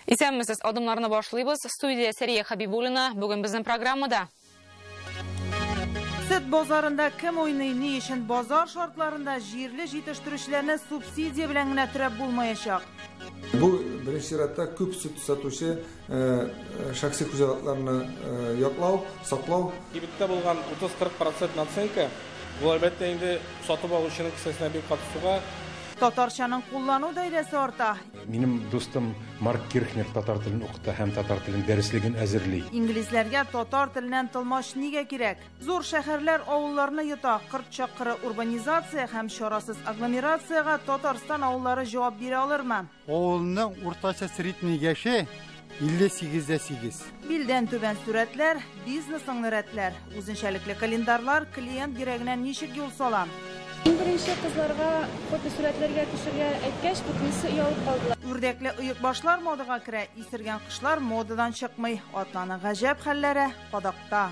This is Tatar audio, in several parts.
Исәнмесез, адымларны башлыйбыз. Студия Сәрия Хабибуллина бүген безнең программада. Сөт базарында кем уйный, ни өчен базар шартларында җирле җитештерүчеләрне субсидия белән генә терәп булмаячак. Бу беренче чиратта күп сөт сатучы шәхси хуҗалыкларны яклау, саклау. Кибеттә булган 30-40% наценка, бу әлбәттә инде сатып алучының кесәсенә бик катышуга. Татарчаның куллану даирәсе арта. Минем достым Марк Кирхнер татар телен укыта һәм татар телен дәреслеген әзерли. Инглизләргә татар теленнән тылмаш нигә кирәк? Зур шәһәрләр авылларны йота, 40 чакры урбанизация һәм чарасыз агломерацияга Татарстан авыллары җавап бирә алырмы? Авылның уртача средний яше 58-8. Билдән түбән сүрәтләр, бизнесның рәтләр, үзенчәлекле календарлар клиент йөрәгенә ничек юл сала? Birinci kızlarga fotosuratlarga төшәргә әйткәч, бүтәнсе ялып калдылар. Үрдәкле ыек башлар модага керә, исергән кышлар модадан чыкмый. Атланы гаҗәп хәлләре кадакта.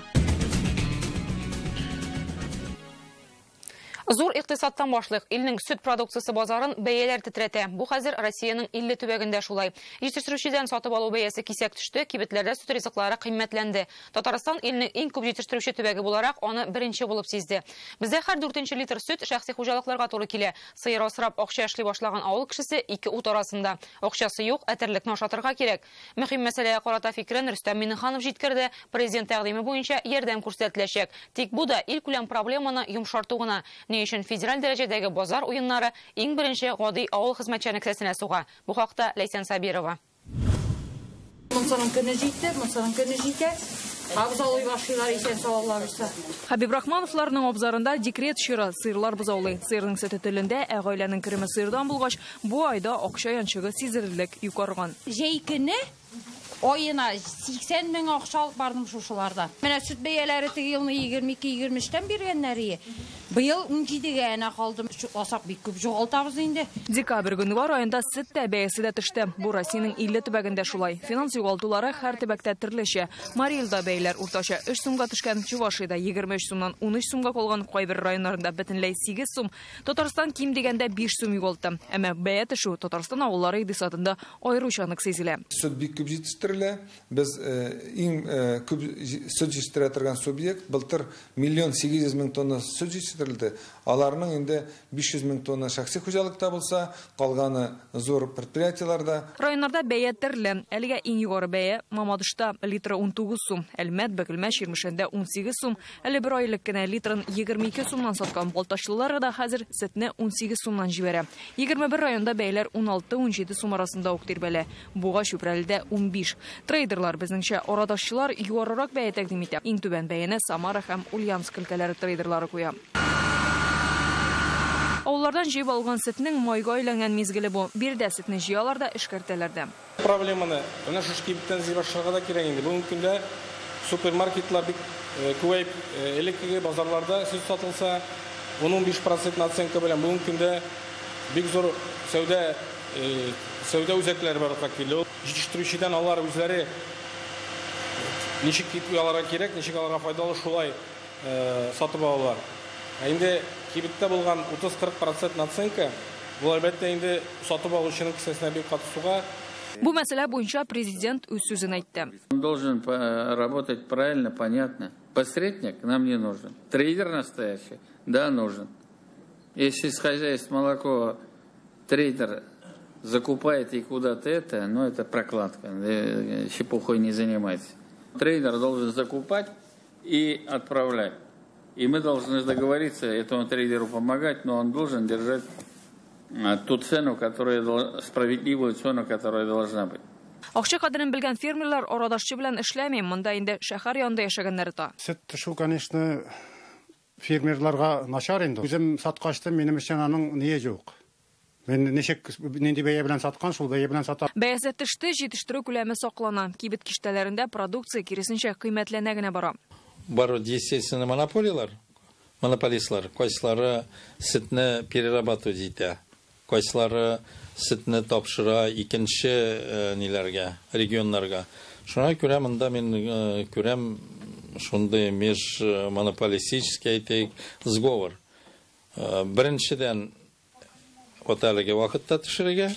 Зур икътисадтан башлык илнең сөт продукциясе базарын бәяләр тетрәтә. Бу хәзер Россиянең 50 төбәгендә шулай. Җитештерүчедән сатып алу бәясе кисәк төште, кибетләрдә сөт ризыклары кыйммәтләнде. Татарстан илнең иң күп җитештерүче төбәге буларак аны беренче булып сизде. Бездә һәр 4нче литр сөт шәхси хуҗалыкларга туры килә. Сыер асрап акча эшли башлаган авыл кешесе 2 ут арасында. Акчасы юк, әтерлекне ашатырга кирәк. Мөһим мәсьәләгә карата фикерен Рөстәм Миннеханов җиткерде. Президент тәкъдиме буенча ярдәм күрсәтеләчәк. Тик бу да ил күләм проблеманы йомшарту гына. Өчен федераль дәрәҗәдәге базар уеннары иң беренче гади авыл хезмәтчәне кесәсенә суга. Бу хакта Ләйсән Сабирова. Хабиб Рахмановларның абзарында декрет чиры сыерлар бозаулый. Сыерның сөте телендә, гаиләнең кереме сыердан булгач, бу айда акча янчыгы сизелерлек югарган. Җәйкене Oyuna 80 min akça alıp bardım şuşularda. Mənə süt bəyələri tigi yılını 22-23'ten bergenləri. Bu yıl 17'ye qaldım. Asaq bik küp жоғалтабыз инде. Декабрь günü ayında süt бәясе дә төште. Бу Россиянең 50 төбәгендә шулай. Финанс югалтулары һәр төбәктә төрлечә. Мариэлда бәяләр уртача 3 сумга төшкән, Чувашиядә 23 сумнан 13 сумга калган, кайбер районнарында бөтенләй 8 сум. Татарстан ким дигәндә 5 сум югалты. Әмма бәя төшү Татарстан авыллары икътисадында аеручанлык сизелә. Сөт бик күп җитештерелә. Без иң күп сөт җитештерә торган субъект былтыр 1,8 миллион тонна сөт җитештерелде. Аларның инде 500 мең тонна шәхси хуҗалыкта булса, калганы зур предприятиеларда. Районнарда бәя төрле. Әлегә иң югары бәя Мамадышта литры 19 сум, Әлмәт, Бәкелмәш, Ирмешендә 18 сум, әле бер айлык кенә литрын 22 сумнан саткан Балтачлылар да хәзер сөтне 18 сумнан җибәрә. 21 районда бәяләр 16-17 сум арасында ук тирбәлә. Буга Чүпрәлдә 15. Трейдерлар безнеңчә арадашчылар югарырак бәя тәкъдим итә. Иң түбән бәяне Самара һәм Ульяновск өлкәләре трейдерлары куя. Авыллардан җыеп алган сөтнең майга әйләнгән мизгеле бу. Бирдә сөтне җыялар да эшкәртәләр дә. Проблеманы менә шушы кибеттән җыеп башларга да кирәк инде. Бүгенге көндә супермаркетлар бик күбәйеп, элекке базарларда сөт сатылса, 15% наценка белән бүгенге көндә бик зур сәүдә үзәкләре барлыкка килде. Җитештерүчедән алар үзләре ничек аларга кирәк, ничек аларга файдалы шулай сатып алалар. Инде кибеттә булган 30-40% наценка, бу әлбәттә инде сатып алучының кесәсенә бик катышуга. Бу мәсьәлә буенча президент үз сүзен әйтте. Он должен работать правильно, понятно. Посредник нам не нужен. Трейдер настоящий, да, нужен. Если с хозяйств молоко трейдер закупает и куда-то это, ну это прокладка, чепухой не занимается. Трейдер должен закупать и отправлять. И мы должны договориться этому трейдеру помогать, но он должен держать ту цену, которая справедливую цену, которая должна быть. Акча кадерен белгән фермерлар арадашчы белән эшләми, монда инде шәһәр янында яшәгәннәр та. Сөт төшү, конечно, фермерларга начар инде. Үзем саткачтым, минем өчен аның ние юк. Мен нинди бәя белән саткан, шул бәя белән сата. Бәясе төште, җитештерү күләме саклана. Кибет киштәләрендә продукция киресенчә кыйммәтләнә генә бара. Бар, естественно, монополистлар, кайсылары сөтне перерабатывать итә, кайсылары сөтне тапшыра икенче ниләргә, регионнарга. Шуңа күрә монда мин күрәм шундый межмонополистический әйтик сговор. Беренчедән оталыгы вакытта төшерергә,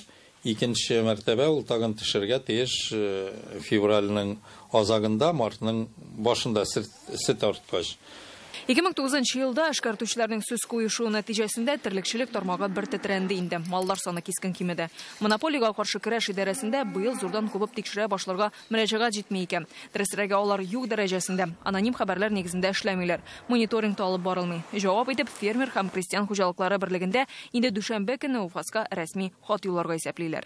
икенче мәртәбә ул тагын төшәргә тиеш февральнең азагында, мартның башында сөт арткач. 2009 елда эшкәртүчеләрнең сүз куешуы нәтиҗәсендә терлекчелек тармагы бер тетрәнде инде. Маллар саны кискен кимеде. Монополиягә каршы көрәш идарәсендә быел зурдан күбеп тикшерә башларга мөрәҗәгать җитми икән. Дөресрәге алар юк дәрәҗәсендә. Аноним хәбәрләр нигезендә эшләмиләр. Мониторинг алып барылмый. Җавап итеп фермер һәм крестьян хуҗалыклары берлегендә инде дүшәмбе көне УФАСка рәсми хат юлларга исәплиләр.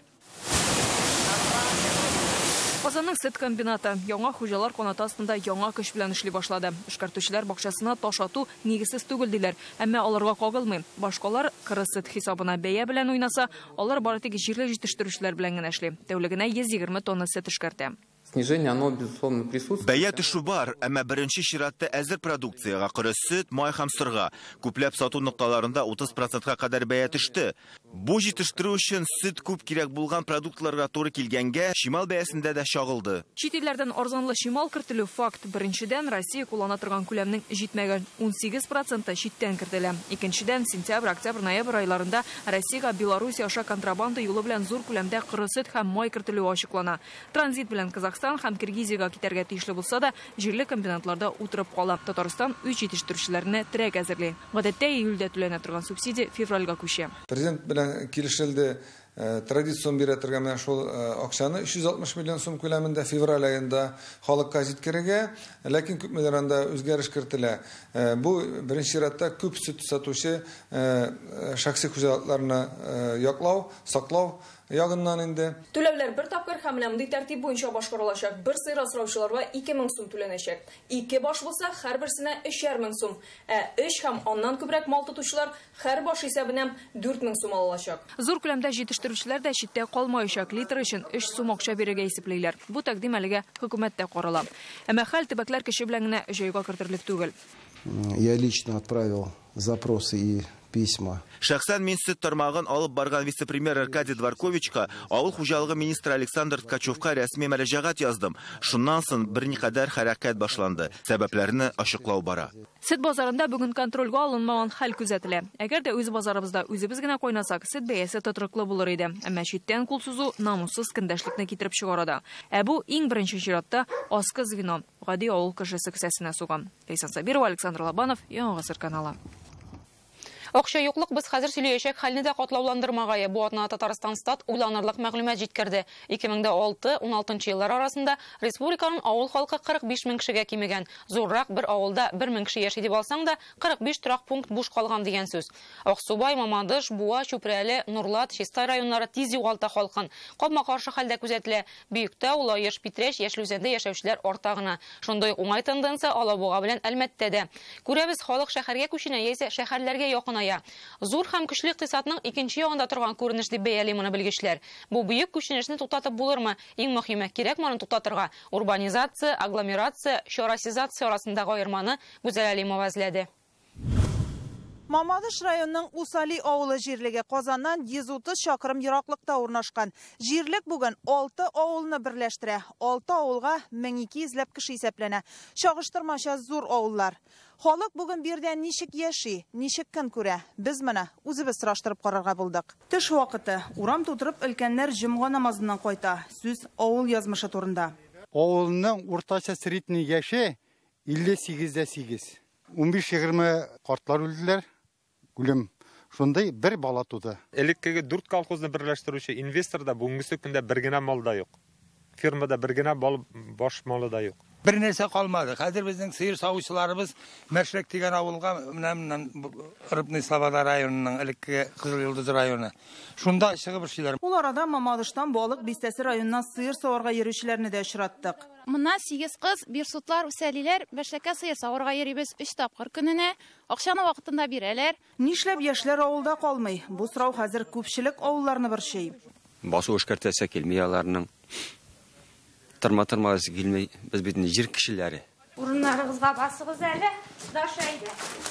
Казанның сөт комбинаты яңа хуҗалар канаты астында яңа көч белән эшли башлады. Эшкәртүчеләр бакчасына таш ату нигезсез түгел диләр, әмма аларга кагылмый. Башкалар кыры сөт хисабына бәя белән уйнаса, алар бары тик җирле җитештерүчеләр белән генә эшли. Тәүлегенә 120 тонна сөт эшкәртә. Снижение, оно, безусловно, присутствует. Бәя төшү бар, әмма беренче чиратта әзер продукцияга кыры сөт, май һәм сырга күпләп сату нокталарында 30%-ка кадәр бәя төште. Бу җитештерү өчен сөт күп кирәк булган продуктларга туры килгәнгә, шимал бәясендә дә чагылды. Чит илләрдән арзанлы шимал кертелү факт. Беренчедән, Россия куллана торган күләмнең җитмәгән 18% читтән кертелә. Икенчедән, сентябрь, октябрь, ноябрь айларында Россиягә Беларусь аша контрабанда юлы белән зур күләмдә кыры сөт һәм май кертелү ачыклана. Транзит белән Казахстан һәм Киргизиягә китәргә тиешле булса да, җирле комбинатларда утырып кала. Татарстан үз җитештерүчеләренә терәк әзерли. Гадәттә июльдә түләнә торган субсидия февральгә күчә. Президент белән килешелде традицион бирәтергә менә шул акчаны 360 миллион сум күләмендә февраль аенда халыкка җиткерергә, ләкин күпмеләр анда үзгәреш кертелә. Бу беренче чиратта күп сөт сатучы шәхси хуҗалыкларны яклау, саклау ягыннан инде. Түләүләр бер тапкыр һәм мондый тәртип буенча башкарылачак. Бер сыйр асраучыларга 2000 сум түләнәчәк. 2 баш булса, һәрберсенә 3000 сум. 3 һәм аннан күбрәк мал тотучылар һәр баш исәбенә 4000 сум алачак. Зур күләмдә җитештерүчеләр дә читтә калмаячак. Литр өчен 3 сум акча бирергә исәпләйләр. Бу тәкъдим әлегә хөкүмәттә карала. Әмма хәл төбәкләр кеше белән генә җайга кертерлек түгел. Я лично отправил запросы и письма. Шәхсән мин сөт тармагын алып барган вице-премьер Аркадий Дворковичка, авыл хуҗалыгы министры Александр Ткачевка рәсми мөрәҗәгать яздым. Шуннан соң берникадәр хәрәкәт башланды. Сәбәпләрне ачыклау бара. Сөт базарында бүген контрольгә алынмаган хәл күзәтелә. Әгәр дә үз базарыбызда үзебез генә кайнасак, сөт бәясе тотрыклы булыр иде. Әмма читтән кул сузу намуссыз көндәшлекне китереп чыгарада. Бу иң беренче чиратта аскы звено, гади авыл кешесе кесәсенә суган. Лейсан Сабирова, Александр Лобанов, Яңа Гасыр каналы. Акча юклык без хәзер сөйләячәк хәлне дә катлауландырмагае. Бу атна Татарстан стат уйланырлык мәгълүмат җиткерде. 2006-16 еллар арасында республиканың авыл халкы 45 мең кешегә кимегән. Зуррак бер авылда 1 мең кеше яши дип алсаң да, 45 торак пункт буш калган дигән сүз. Аксубай, Мамадыш, Буа, Чүпрәле, Нурлат, Чистай районнары тиз югалта халкын. Капма-каршы хәлдә күзәтелә. Бөектә, Улаеш, Питрәч, Яшьлүзәндә яшәүчеләр артагына. Шундый уңай тенденция Алабуга белән Әлмәттә дә. Күрәбез, халык шәһәргә күченә яисә шәһәрләргә якын. Зур һәм көчле икътисадның икенче ягында торган күренеш дип бәяли моны белгечләр. Бу бөек күченешне туктатып булырмы? Иң мөһиме, кирәк моны туктатырга. Урбанизация, агломерация, чорасизация арасындагы аерманы Гүзәл Алимова эзләде. Мамадыш районының Усали авылы җирлеге Казаннан 130 чакрым ераклыкта урнашкан. Җирлек бүген 6 авылны берләштерә. 6 авылга 1200 кеше исәпләнә. Чагыштырмача зур авыллар. Халык бүген бердән ничек яши, ничек көн күрә? Без моны үзебез сораштырып карарга булдык. Төш вакыты, урам тутырып өлкәннәр җомга намазыннан кайта. Сүз авыл язмышы турында. Авылның уртача средний яше 58-8. 15-20 картлар үлделәр. Гүлем, шундай бер бала туды. Элеккеге 4 колхозны берләштерүче инвесторда бүгенге көндә бер генә мал да юк. Фермада бер генә баш малы да юк. Бер нәрсә калмады. Хәзер безнең сыер савучыларыбыз Мәшрәк дигән авылга менән Рыбный Слобода районының элекке Кызыл Йолдыз районы. Шунда чыгып эшләр. Ул арада Мамадыштан балык бистәсе районыннан сыер саварга йөрүчеләрне дә очраттык. Моннан 8 кыз, бер сутлар, үсәлиләр, Мәшрәккә сыер саварга йөрибез 3 тапкыр көненә. Акчаны вакытында бирәләр. Нишләп яшьләр авылда калмый? Бу сорау хәзер күпчелек авылларны борчый. Басу эшкәртәсе килми аларның. Тырма-тырмасы килмей, без бит җир кешеләре. Урыннарыгызга басыгыз әле, дашайды.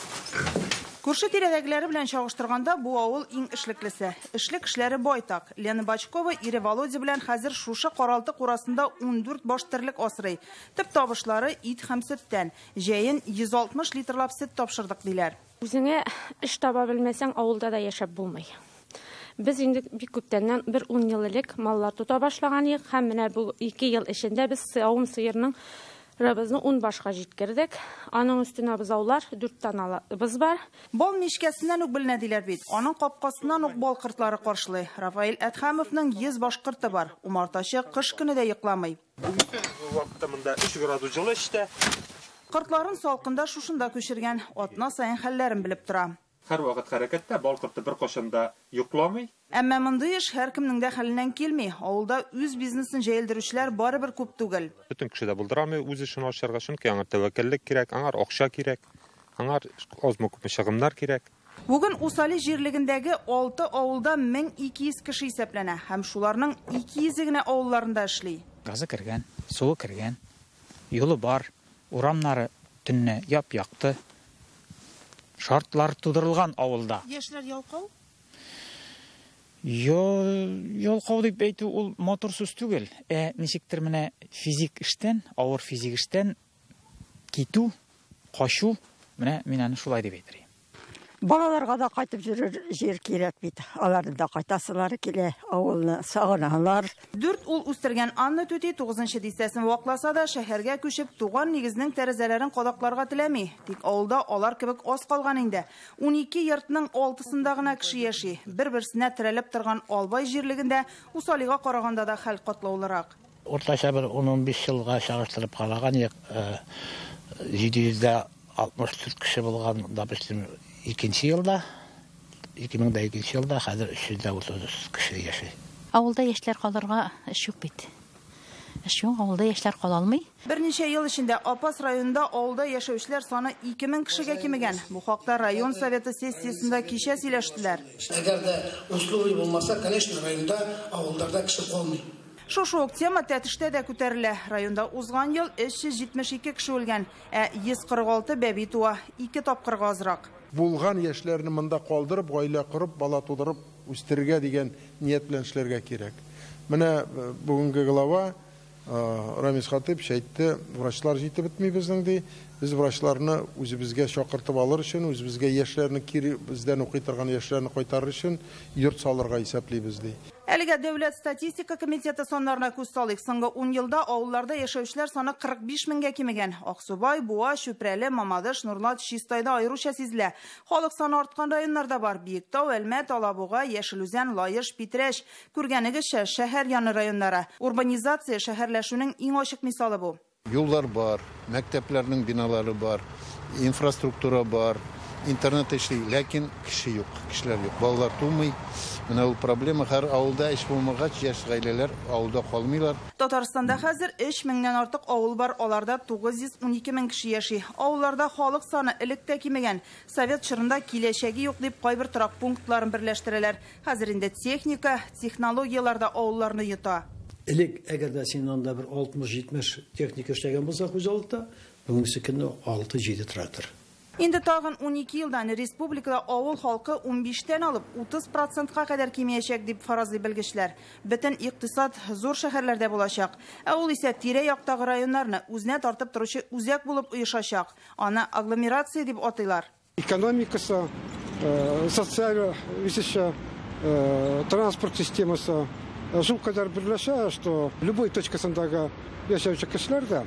Күрше тирәдәгеләре белән чагыштырганда бу авыл иң эшлеклесе. Эшлек кешеләре байтак. Лена Бачкова, Ире Володя белән хәзер шушы каралты курасында 14 баш терлек асрый. Төп табышлары ит һәм сөттән. Җәен 160 литрлап сөт тапшырдык диләр. Үзеңә эш таба белмәсәң, авылда да яшәп булмый. Biz инде бик күптәннән 10 ел элек маллар тота башлаган идек, һәм менә бу 2 ел эчендә без савым сыерның рыбызны 10 башка җиткердек. Аның өстенә бозаулар 4 таналыбыз бар. Бал мишкәсеннән үк беленә диләр бит. Аның капкасыннан үк бал кыртлары каршылый. Рафаил Әдхәмовның 100 башкырты бар. Умартачы кыш көне дә йокламый. Вакытта монда 3 градус җылы эчтә. Кыртларын салкында шушында күчергән, атна сайын хәлләрен белеп тора. Һәр вакыт хәрәкәттә бал кырты бер кашанда йокламый. Әмма мондый эш һәркемнең дә хәленнән килми. Авылда үз бизнесын җәелдерүчеләр барыбер күп түгел. Бөтен кеше дә булдырамый үз эшен ачарга, чөнки аңа тәвәккәллек кирәк, аңа акча кирәк, аңа азмы-күпме чыгымнар кирәк. Бүген Усали җирлегендәге 6 авылда 1200 кеше исәпләнә һәм шуларның 200 генә авылларында эшли. Газы кергән, суы кергән, юлы бар, урамнары төнне яп-якты. Шартлар тудырылган авылда. Яшьләр ялкау? Ялкау дип әйтү ул мотор сүз түгел. Ничектер менә физик эштән, авыр физик эштән китү, качу, менә мин аны шулай дип әйтер. Балаларга да кайтып жүрер җир кирәк бит. Аларны да кайтасылары килә, авылны сагыналар. 4 ул үстергән Анна Түти 9 дистәсен вакласа да шәһәргә күчеп туган нигезнең тәрәзәләрен кадакларга теләми. Тик авылда алар кебек аз калган инде. 12 йортның 6сында гына кеше яши. Бер-берсенә терәлеп торган Албай җирлегендә Усалига караганда да хәл катлаулырак. Уртача бер 10-15 елга чагыштырып караган 764 кеше булган да безнең 2нче елда, 2002 елда хәзер 330 кеше яши. Авылда яшьләр калырга эш юк бит. Эш юк, авылда яшьләр кала алмый. Берничә ел эчендә Апас районында авылда яшәүчеләр саны 2000 кешегә кимегән. Бу хакта район советы сессиясендә кичә сөйләштеләр. Әгәр дә условий булмаса, конечно, районда авылларда кеше калмый. Шушы ук тема тәтештә дә күтәрелә. Районда узган ел 372 кеше үлгән, 146 бәби туа, 2 тапкырга азрак. Булган яшьләрне монда калдырып, гаилә корып, бала тудырып үстергә дигән ният белән эшләргә кирәк. Менә бүгенге глава Рамис Хатыпов әйтте, врачлар җитеп бетми безнең ди. Без врачларны үзебезгә чакыртып алыр өчен, үзебезгә яшьләрне кире бездән укый торган яшьләрне кайтарыр өчен йорт салырга исәплибез ди. Әлегә Дәүләт статистика комитеты саннарына күз салыйк. Соңгы 10 елда авылларда яшәүчеләр саны 45 меңгә кимегән. Аксубай, Буа, Шүпрәле, Мамадыш, Нурлат, Чистайда аеруча сизелә. Халык саны арткан районнарда бар. Биектау, Әлмәт, Алабуга, Яшелүзән, Лаеш, Питрәш. Күргәнегезчә, шәһәр яны районнары. Урбанизация шәһәрләшүнең иң ачык мисалы бу. Юллар бар, мәктәпләрнең биналары бар, инфраструктура бар, интернет эшли, ләкин кеше юк, кешеләр юк, балалар тумый. Менә ул проблема һәр авылда эш булмагач, яшь гаиләләр авылда калмыйлар. Татарстанда хәзер 3000ннән артык авыл бар, аларда 912 мең кеше яши. Авылларда халык саны электә кимегән. Совет чорында киләчәге юк дип кайбер торак пунктларын берләштерәләр. Хәзер инде техника, технологияларда авылларны йота. Элек әгәр дә син анда бер 60-70 техника эшләгән булса хуҗалыкта, бүгенге көндә 6-7 трактор. Инде тагын 12 елдан республикада авыл халкы 15тән алып 30%ка кадәр кимәячәк дип фаразлый белгечләр. Бөтен икътисад зур шәһәрләрдә булачак. Ул исә тирә-яктагы районнарны үзенә тартып торучы үзәк булып оешачак. Аны агломерация дип атыйлар. Экономикасы, социаль висеше, транспорт системасы шул кадәр берләшә, что любой точкасындагы яшәүче кешеләрдә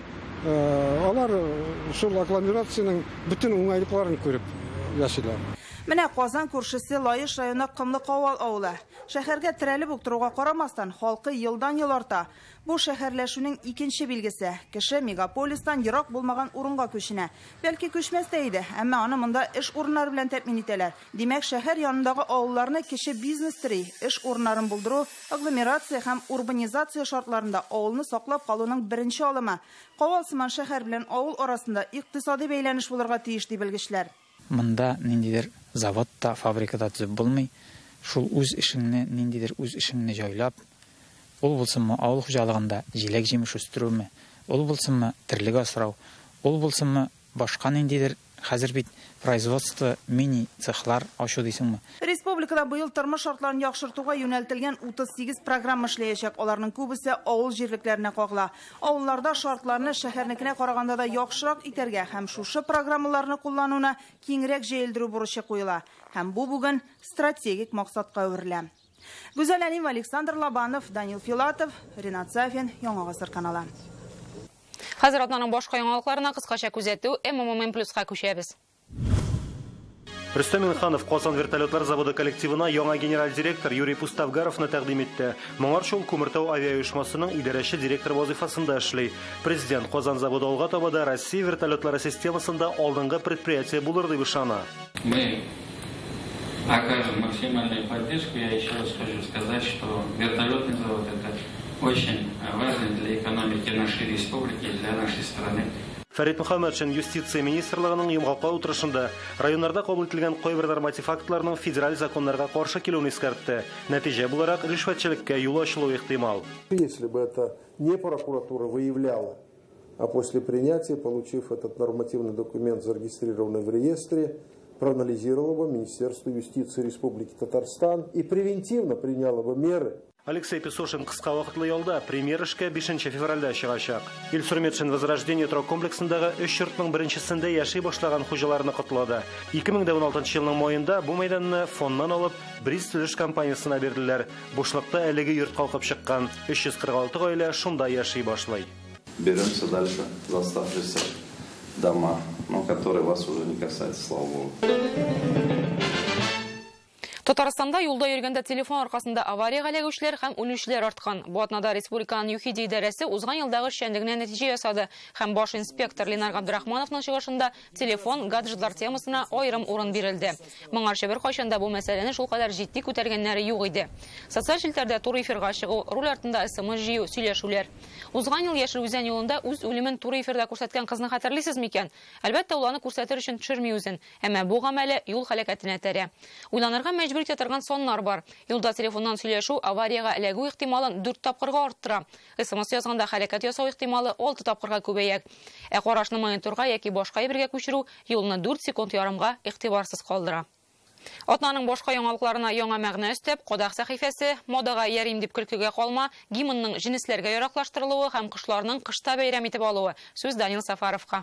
алар шул агломерацияның bütün уңайлыкларын күреп яшиләр. Менә Казан күршесе Лаеш районы Кымлы-Кавал авылы. Шәһәргә терәлеп үк торуга карамастан, халкы елдан-ел арта. Бу шәһәрләшүнең икенче билгесе. Кеше мегаполистан ерак булмаган урынга күченә. Бәлки күчмәс тә иде, әмма аны монда эш урыннары белән тәэмин итәләр. Димәк, шәһәр янындагы авылларны кеше бизнес тери, эш урыннарын булдыру, агломерация һәм урбанизация шартларында авылны саклап калуның беренче алымы. Кавал сыман шәһәр белән авыл арасында икътисади бәйләнеш булырга тиеш ди белгечләр. Монда ниндидер заводта, фабрикада төзеп булмый. Шул үз эшеңне, ниндидер үз эшеңне җайлап, ул булсынмы авыл хуҗалыгында җиләк-җимеш үстерүме, ул булсынмы тирлек асрау, ул булсынмы башка ниндидер хәзер бит производство мини цехлар ачу дисеңме. Республикада быел тормыш шартларын яхшыртуга юнәлтелгән 38 программа эшләячәк. Аларның күбесе авыл җирлекләренә кагыла. Авылларда шартларны шәһәрнекенә караганда да яхшырак итәргә һәм шушы программаларны куллануына киңрәк җәелдерү бурычы куела. Һәм бу бүген стратегик максатка әверелә. Гүзәл Әлимова, Александр Лобанов, Данил Филатов, Ренат Сафин, Яңа Гасыр каналы. Хәзер атнаның башка яңалыкларына кыскача күзәтү МММ+га күчәбез. Рөстәм Минханов Казан вертолетлар заводы коллективына яңа генераль директор Юрий Пуставгаровны тәкъдим итте. Моңарчы ул Күмертау авиаоешмасының идарәче директор вазифасында эшли. Президент Казан заводы алга табада Россия вертолетлары системасында алдынгы предприятие булыр дип ышана. Мы окажем максимальную поддержку. Я еще раз хочу сказать, что вертолетный завод – это очень важно для экономики нашей республики и для нашей страны. Фәрит Мөхәммәтшин юстиция министрлыгының йомгаклау утырышында районнарда кабул ителгән кайбер норматив актларның федераль законнарга каршы килүен искәртте. Нәтиҗә буларак ришвәтчелеккә юл ачылу ихтимал. Если бы это не прокуратура выявляла, а после принятия, получив этот нормативный документ, зарегистрированный в реестре, проанализировало бы Министерство юстиции Республики Татарстан и превентивно приняло бы меры. Алексей Песошин кыска вакытлы ялда премьер эшкә 5 февральдә чыгачак. Илсур Метшин Возрождение торак комплексындагы 3 йортның беренчесендә яши башлаган хуҗаларны котлады. 2016 елның маенда бу мәйданны фоннан алып Бриз төзелеш компаниясына бирделәр. Бушлыкта әлеге йорт калкып чыккан 346 гаилә шунда яши башлый. Беремся дальше за оставшиеся дома, но которые вас уже не касаются, слава Богу. Татарстанда юлда йөргәндә телефон аркасында аварияга эләгүчеләр һәм үлүчеләр арткан. Бу атнада республиканың ЮХИДИ идарәсе узган елдагы эшчәнлегенә нәтиҗә ясады һәм баш инспектор Ленар Габдрахмановның чыгышында телефон, гаджетлар темасына аерым урын бирелде. Моңарчы бер кайчанда бу мәсьәләне шулкадәр җитди күтәргәннәре юк иде. Социаль җилтәрдә туры эфирга чыгу, руль артында СМС җыю, сөйләшүләр. Узган ел Яшел Үзән юлында үз үлемен туры эфирда күрсәткән кызны хәтерлисезме икән? Әлбәттә, ул аны күрсәтер өчен төшерми үзен, әмма бу гамәле юл һәлакәтенә тәрә. Уйланырга мәҗбүр итә торган соннар бар. Юлда телефоннан сөйләшү аварияга эләгү ихтималын 4 тапкырга арттыра. СМС язганда хәрәкәт ясау ихтималы 6 тапкырга күбәя. Карашны мониторга яки башка әйбергә күчерү юлны 4 секунд ярымга игътибарсыз калдыра. Атнаның башка яңалыкларына яңа мәгънә өстәп, Кодак сәхифәсе модага ярим дип көлкегә калма, гимнның җинесләргә яраклаштырылуы һәм кышларның кышта бәйрәм итеп алуы. Сүз Данил Сафаровка.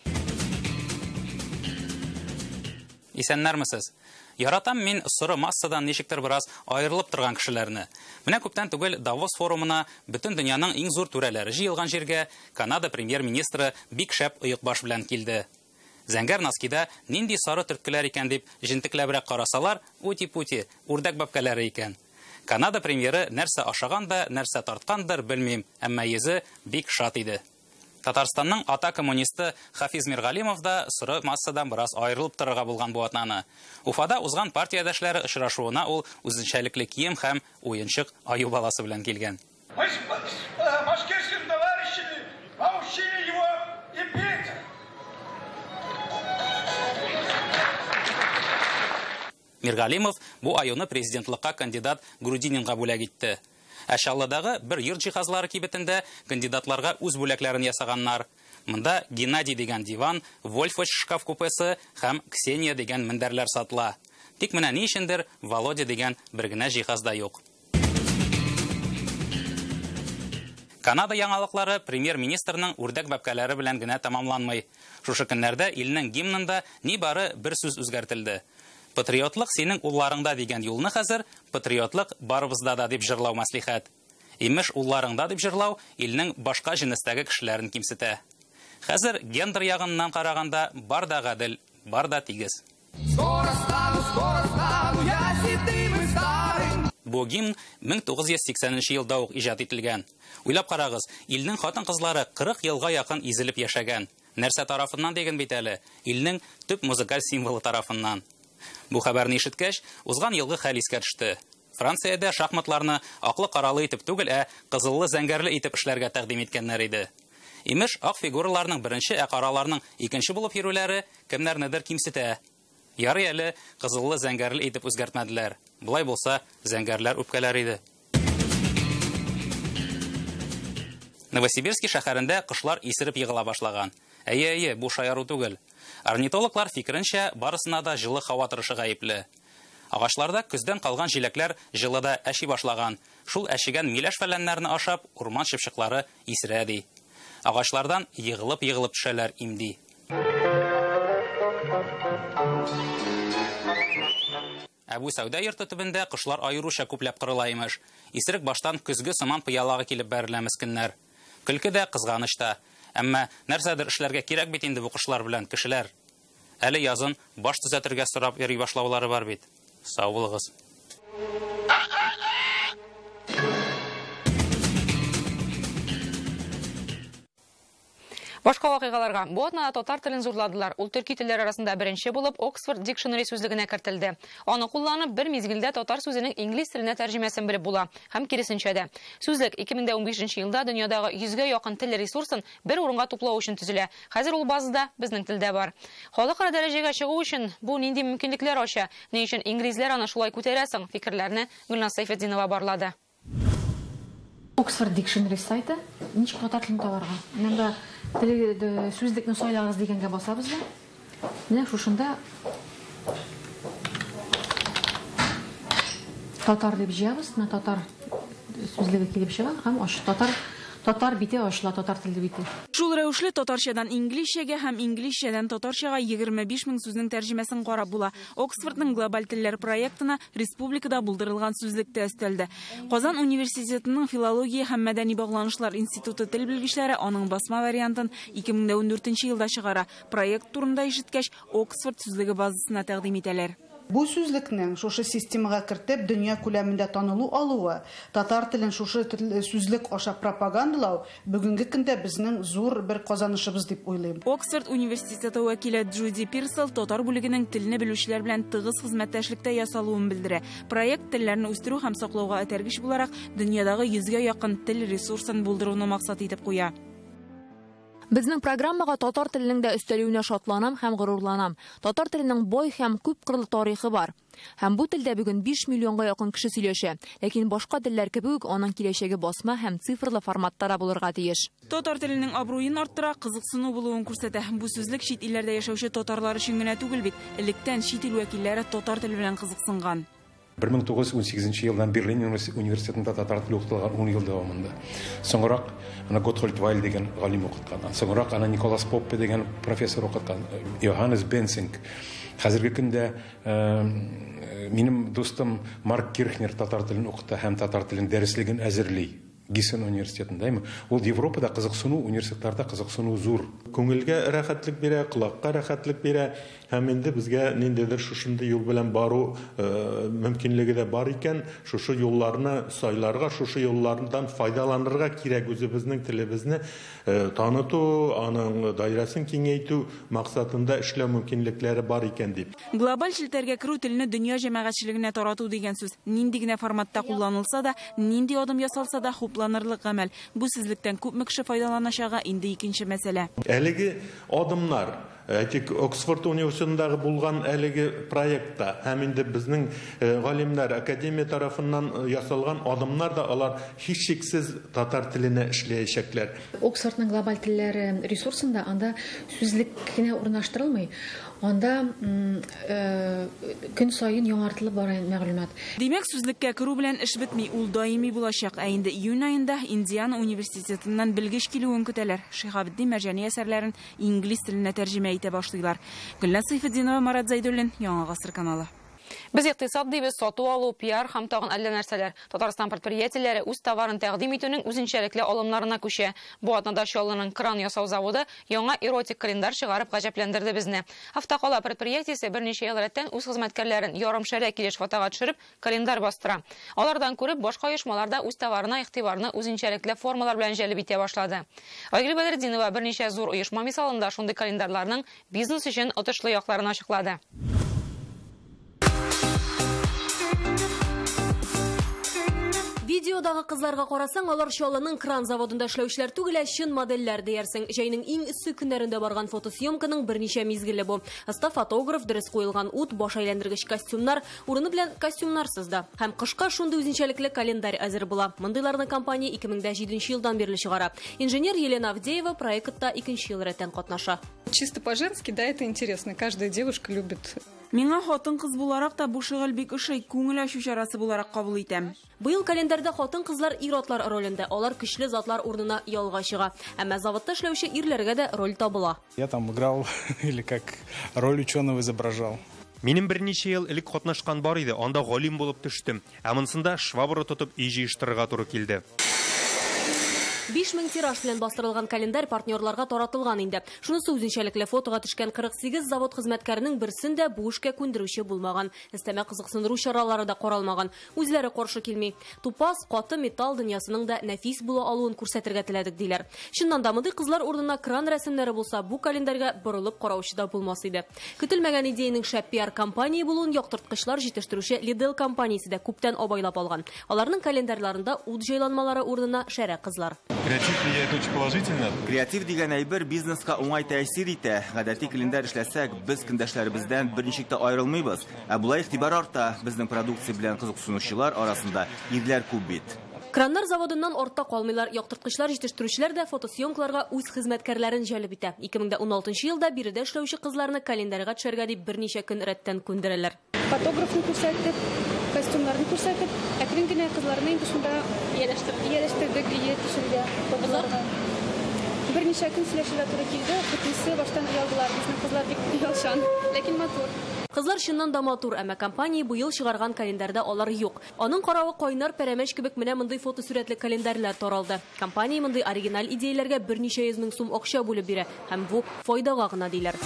Исәннәрмесез? Яратам мин соры массадан ничектер бераз аерылып торган кешеләрне. Менә күптән түгел Давос форумына бөтен дөньяның иң зур түрәләре җыелган җиргә Канада премьер-министры бик шәп оек баш белән килде. Зәңгәр носкида нинди сары төрткеләр икән дип җентекләбрәк карасалар, ути-пути, үрдәк бабкәләре икән. Канада премьеры нәрсә ашаган да, нәрсә тарткандыр, белмим, әмма йөзе бик шат иде. Татарстанның ата коммунисты Хафиз Миргалимов да соры массадан бераз аерылып торырга булган бу атнаны. Уфада узган партиядәшләре очрашуына ул үзенчәлекле кием һәм уенчык аю баласы белән килгән. Миргалимов бу аюны президентлыкка кандидат Грудининга бүләк итте. Әшалладагы бер йорт җиһазлары кибетендә кандидатларга үз бүләкләрен ясаганнар. Монда Геннадий дигән диван, Вольфович шкаф купесы һәм Ксения дигән мендәрләр сатыла. Тик менә ни өчендер Володя дигән бер генә җиһаз да юк. Канада яңалыклары премьер-министрның үрдәк бабкәләре белән генә тамамланмый. Шушы көннәрдә илнең гимнында нибары бер сүз үзгәртелде. Патриотлык синең улларыңда дигән юлны хәзер патриотлык барыбызда да дип җырлау мәслихәт. Имеш улларыңда дип җырлау илнең башка җинестәге кешеләрен кимсетә. Хәзер гендер ягыннан караганда бар да гадел, бар да тигез. Бу гимн 1980 елда ук иҗат ителгән. Уйлап карагыз, илнең хатын-кызлары 40 елга якын изелеп яшәгән. Нәрсә тарафыннан дигән бит әле? Илнең төп музыкаль символы тарафыннан. Бу хәбәрне ишеткәч, узган елгы хәл искә төште. Франциядә шахматларны аклы-каралы итеп түгел, кызыллы зәңгәрле итеп эшләргә тәкъдим иткәннәр иде. Имеш, ак фигураларның беренче, караларның икенче булып йөрүләре кемнәрнедер кимсетә. Ярый әле кызыллы зәңгәрле итеп үзгәртмәделәр. Булай булса, зәңгәрләр үпкәләр иде. Новосибирск шәһәрендә кышлар исереп егыла башлаган. Әйе, бу шаяру түгел. Орнитологлар фикеренчә, барысына да җылы һава торышы гаепле. Агачларда көздән калган җиләкләр җылыда әши башлаган. Шул әшигән миләш фәләннәрне ашап, урман чыпчыклары исерә ди. Агачлардан егылып төшәләр имди. Бу сәүдә йорты төбендә кышлар аеруча күпләп кырыла имеш. Исерек баштан көзге сыман пыялагы килеп бәрелә мескеннәр. Көлке дә, кызганыч та. Әмма нәрсәдер эшләргә кирәк бит инде бу кышлар белән кешеләр. Әле язын баш төзәтергә сорап йөри башлаулары бар бит. Сау булыгыз. Башка вакыйгаларга. Бу атнада татар телен зурладылар. Ул төрки телләре арасында беренче булып Oxford Dictionary сүзлегенә кертелде. Аны кулланып бер мизгелдә татар сүзенең инглиз теленә тәрҗемәсен белеп була. Һәм киресенчә дә. Сүзлек 2015 елда дөньядагы 100гә якын тел ресурсын бер урынга туплау өчен төзелә. Хәзер ул базада безнең телдә бар. Халыкара дәрәҗәгә чыгу өчен бу нинди мөмкинлекләр ача? Ни өчен инглизләр аны шулай күтәрәсең? Фикерләрне Гөлназ Сайфетдинова барлады. Oxford Dictionary сайты ничек татар телен табарга? Менә сүзлекне сайлагыз дигәнгә басабыз да. Менә шушында татар дип җыябыз, менә татар сүзлеге килеп чыга һәм татар бите ачыла, татар теле бите. Шул рәвешле татарчадан инглизчәгә һәм инглизчәдән татарчага 25 мең сүзнең тәрҗемәсен карап була. Оксфордның глобаль телләр проектына республикада булдырылган сүзлекте өстәлде. Казан университетының филология һәм мәдәни багланышлар институты тел белгечләре аның басма вариантын 2014 елда чыгара. Проект турында ишеткәч, Оксфорд сүзлеге базасына тәкъдим итәләр. Бу сүзлекнең шушы системага кертеп дөнья күләмендә танылу алуы, татар телен шушы сүзлек аша пропагандалау бүгенге көндә безнең зур бер казанышыбыз дип уйлыйм. Оксфорд университеты вәкиле Джуди Пирсел татар бүлегенең телне белүчеләр белән тыгыз хезмәттәшлектә ясалуын белдерә. Проект телләрне үстерү һәм саклауга этәргеч буларак дөньядагы 100гә якын тел ресурсын булдыруны максат итеп куя. Безнең программага татар теленең дә өстәлүенә шатланам һәм горурланам. Татар теленең бай һәм күп кырлы тарихы бар. Һәм бу телдә бүген 5 миллионга якын кеше сөйләшә. Ләкин башка телләр кебек аның киләчәге басма һәм цифрлы форматта да булырга тиеш. Татар теленең абруен арттыра, кызыксыну булуын күрсәтә. Бу сүзлек чит илләрдә яшәүче татарлар өчен генә түгел бит. Электән чит ил вәкилләре татар теле белән кызыксынган. 1918 елдан Берлин университетында татар теле укытылган 10 ел дәвамында. Соңрак ана Готфрид Вайль деген галим укыткан. Соңрак ана Николас Поппе деген профессор укыткан. Йоханнес Бенсинг. Хәзерге көндә минем достым Марк Кирхнер татар телен укыта һәм татар телен дәреслеген әзерли. Гиссен университетында. Ул Европада кызыксыну, университетларда кызыксыну зур. Күңелгә рәхәтлек бирә, кулакка рәхәтлек бирә. Һәм инде безгә ниндидер шушындай юл белән бару мөмкинлеге дә бар икән. Шушы юлларны сайларга, шушы юллардан файдаланырга кирәк. Үзебезнең телебезне таныту, аның даирәсен киңәйтү максатында эшләү мөмкинлекләре бар икән дип. Глобаль челтәргә керү телене дөнья җәмәгатьчелегенә тарату дигән сүз нинди генә форматта кулланылса да, нинди адым ясалса да хупланырлык гамәл. Бу сүзлектән күпме кеше файдаланачагы инде икенче мәсьәлә. Әлеге адымнар Оксфорд университетындагы булган әлеге проектта һәм инде безнең галимнәр академия тарафыннан ясалган адымнар да алар һичшиксез татар теленә эшләячәкләр. Оксфордның глобаль телләре ресурсында анда сүзлек кенә урнаштырылмый. Анда көн сайын яңартылып бара мәгълүмат. Димәк, сүзлеккә керү белән эш бетми, ул даими булачак. Ә инде июнь айында Индиана университетыннан белгеч килүен көтәләр. Шиһабетдин Мәрҗани әсәрләрен инглиз теленә тәрҗемә итә башлыйлар. Гөлназ Сайфетдинова, Марат Зайдуллин, Яңа гасыр каналы. Без иктисад дибез, сату алу, пиар һәм тагын әллә нәрсәләр. Татарстан предприятиеләре үз товарын тәкъдим итүнең үзенчәлекле алымнарына күчә. Бу атнада Чаллының кран ясау заводы яңа эротик календар чыгарып гаҗәпләндерде безне. Автокала предприятиесе берничә ел рәттән үз хезмәткәрләрен ярымшәрә килеш фотога төшереп календар бастыра. Алардан күреп башка оешмаларда үз товарына игътибарны үзенчәлекле формалар белән җәлеп итә башлады. Айгөл Бәдретдинова берничә зур оешма мисалында шундый календарларның бизнес өчен отышлы якларын ачыклады. Видеодагы кызларга карасаң, алар Чаллының кран заводында эшләүчеләр түгел, чын модельләр диярсең. Җәйнең иң эссе көннәрендә барган фотосъемканың берничә мизгеле бу. Аста фотограф, дөрес куелган ут, баш әйләндергеч костюмнар, урыны белән костюмнарсыз да. Һәм кышка шундый үзенчәлекле календарь әзер була. Мондыйларны компания 2007 елдан бирле чыгара. Инженер Елена Авдеева проектта 2нче ел рәттән катнаша. Чисто по-женски, да, это интересно. Каждая девушка любит. Миңа хатын-кыз буларак та бу шөгыль бик ошый, күңел ачу чарасы буларак кабул итәм. Быел календарьда хатын-кызлар ир-атлар ролендә. Алар көчле затлар урынына ялга чыга. Әмма заводта эшләүче ирләргә дә роль табыла. Я там играл или как роль ученого изображал. Минем берничә ел элек катнашкан бар иде, анда галим булып төштем. Ә монсында швабра тотып үй җыештырырга туры килде. 5000 тираж белән бастырылган календарь партнерларга таратылган инде. Шунысы үзенчәлекле фотога төшкән 48 завод хезмәткәренең берсендә бу эшкә күндерүче булмаган. Өстәмә кызыксындыру чаралары да каралмаган. Үзләре каршы килми. Тупас, каты металл дөньясының да нәфис була алуын күрсәтергә теләдек диләр. Чыннан да мондый кызлар урынына кран рәсемнәре булса, бу календарьга борылып караучы да булмас иде. Көтелмәгән идеяның шәп пиар компания булуын яктырткычлар җитештерүче Lidl компаниясе дә күптән абайлап алган. Аларның календарьларында ут җайланмалары урынына шәрә кызлар. Креатив влияет очень положительно. Креатив дигән әйбер бизнеска уңай тәэсир итә. Гадәти календарь эшләсәк, без көндәшләребездән берничек тә аерылмыйбыз. Ә булай игътибар арта, безнең продукция белән кызыксынучылар арасында ирләр күп бит. Краннар заводыннан артта калмыйлар, яктырткычлар җитештерүчеләр дә фотосъемкаларга үз хезмәткәрләрен җәлеп итә. 2016 елда биредә эшләүче кызларны календарьга төшәргә дип берничә көн рәттән күндерәләр. Фотографны күрсәтеп, костюмнарны күрсәтеп, әкрен генә кызларны инде шунда ияләштердек, төшергә. Берничә көн сөйләшергә туры килде. Күпмесе баштан оялдылар, безнең кызлар бик оялчан, ләкин матур. Кызлар чыннан да матур, әмма компания быел чыгарган календарьда алар юк. Аның каравы кайнар пәрәмәч кебек менә мондый фотосурәтле календарьлар таралды. Компания мондый оригиналь идеяләргә берничә йөз мең сум акча бүлеп бирә, һәм бу файдага гына диләр.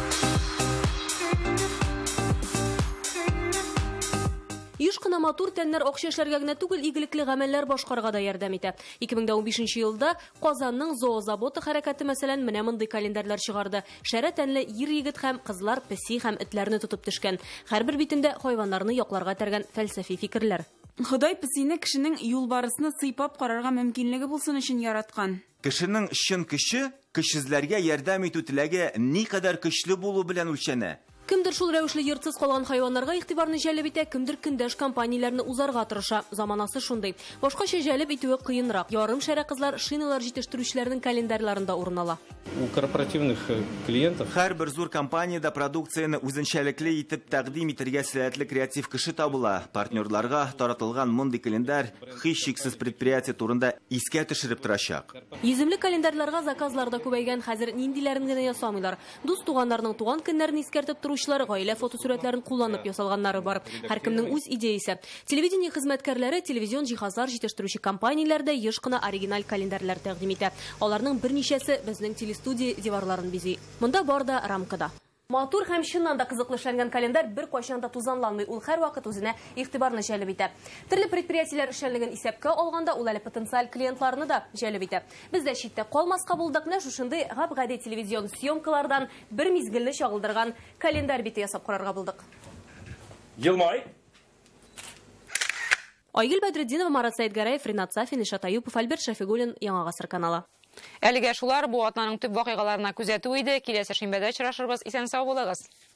Еш кына матур тәннәр акча эшләргә генә түгел, игелекле гамәлләр башкарга да ярдәм итә. 2015 елда Казанның зоозаводы хәрәкәте мәсәлән менә мондый календарьлар чыгарды. Шәрә тәнле ир-егет һәм кызлар песи һәм этләрне тотып төшкән. Һәрбер битендә хайваннарны якларга тәргән фәлсәфи фикерләр. Ходай песине кешенең юлбарысны сыйпап карарга мөмкинлеге булсын өчен яраткан. Кешенең чын көче, көчсезләргә ярдәм итү теләге никадәр көчле булу белән үлчәнә. Кемдер шул рәвешле йортсыз калган хайваннарга игътибарны җәлеп итә, кемдер көндәш компанияләрне узарга тырыша. Заманасы шундый. Башкача җәлеп итүе кыенрак. Ярым шәрә кызлар шиналар җитештерүчеләрнең календарьларында урын ала. У корпоративных клиентов һәрбер зур компанияда продукцияны үзенчәлекле итеп тәкъдим итәргә сәләтле креатив кеше табыла. Партнерларга таратылган мондый календарь һичшиксез предприятие турында искә төшереп торачак. Йөземле календарьларга заказлар да күбәйгән, хәзер ниндиләрен генә ясамыйлар. Дус туганнарның туган көннәрен искәртеп торучылар гаилә фотосурәтләрен кулланып ясалганнары бар. Һәркемнең үз идеясе. Телевидение хезмәткәрләре телевизион җиһазлар җитештерүче компанияләрдә еш кына оригиналь календарьлар тәкъдим итә. Аларның берничәсе безнең телестудия диварларын бизи. Монда бар да рамкада. Матур һәм чыннан да кызыклы эшләнгән календарь бер кайчан да тузанланмый. Ул һәрвакыт үзенә игътибарны җәлеп итә. Төрле предприятиеләр эшләнлеген исәпкә алганда, ул әле потенциаль клиентларны да җәлеп итә. Без дә читтә калмаска булдык, менә шушындый гап-гади телевизион съемкалардан бер мизгелне чагылдырган календарь бите ясап карарга булдык. Елмай. Айгөл Бәдретдинова, Марат Сәйдгәрәев, Ринат Сафин, Ишат Аюпов, Альберт Шәфигуллин, Яңа Гасыр каналы. Әлегә шулар бу атнаның төп вакыйгаларына күзәтү иде. Киләсе шимбәдә очрашырбыз. Исән-сау булыгыз.